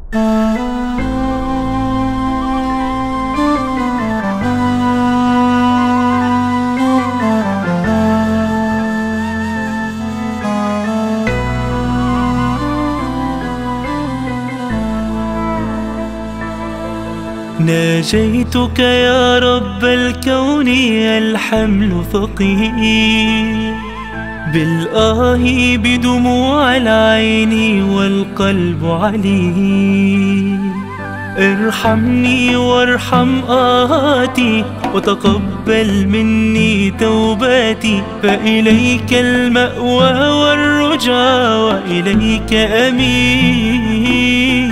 ناجيتك يا رب الكون الحمل ثقيل، بالآه بدموع العين والقلب عليل. ارحمني وارحم آهاتي وتقبل مني توباتي، فإليك المأوى والرجا وإليك أمين.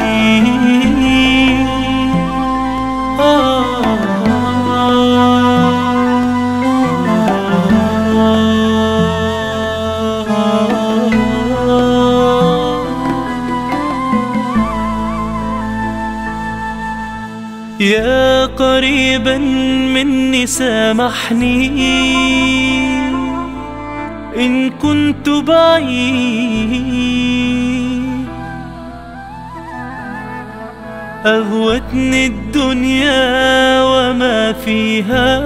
يا قريبا مني سامحني إن كنت بعيد، أغوتني الدنيا وما فيها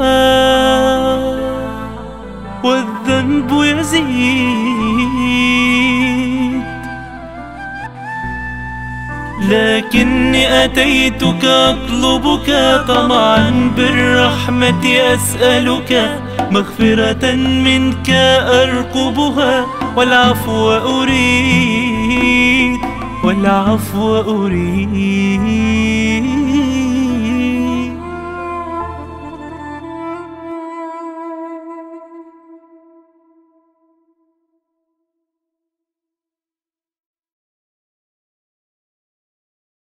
والذنب يزيد، لكني أتيتك أطلبك طمعا بالرحمة أسألك، مغفرة منك أرقبها والعفو أريد، والعفو أريد.